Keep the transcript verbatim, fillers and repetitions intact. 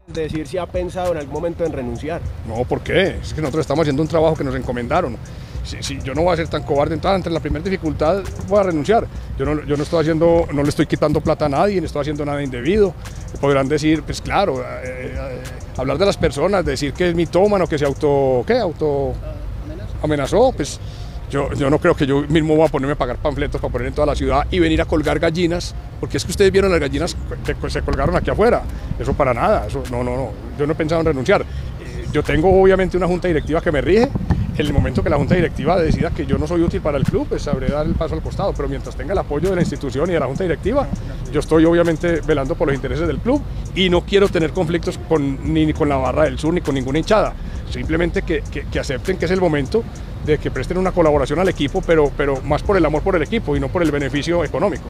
Decir si ha pensado en algún momento en renunciar. No, ¿por qué? Es que nosotros estamos haciendo un trabajo que nos encomendaron. Si, si yo no voy a ser tan cobarde, entonces ante la primera dificultad voy a renunciar. Yo no, yo no estoy haciendo, no le estoy quitando plata a nadie, no estoy haciendo nada indebido. Podrán decir, pues claro, eh, eh, hablar de las personas, decir que es mitómano, que se auto, ¿qué? Auto amenazó, pues yo, yo no creo que yo mismo voy a ponerme a pagar panfletos para poner en toda la ciudad y venir a colgar gallinas, porque es que ustedes vieron las gallinas que se colgaron aquí afuera. Eso para nada, eso, no, no, no, yo no he pensado en renunciar. Yo tengo obviamente una junta directiva que me rige. En el momento que la junta directiva decida que yo no soy útil para el club, pues sabré dar el paso al costado, pero mientras tenga el apoyo de la institución y de la junta directiva, yo estoy obviamente velando por los intereses del club y no quiero tener conflictos con, ni con la Barra del Sur ni con ninguna hinchada, simplemente que, que, que acepten que es el momento de que presten una colaboración al equipo, pero, pero más por el amor por el equipo y no por el beneficio económico.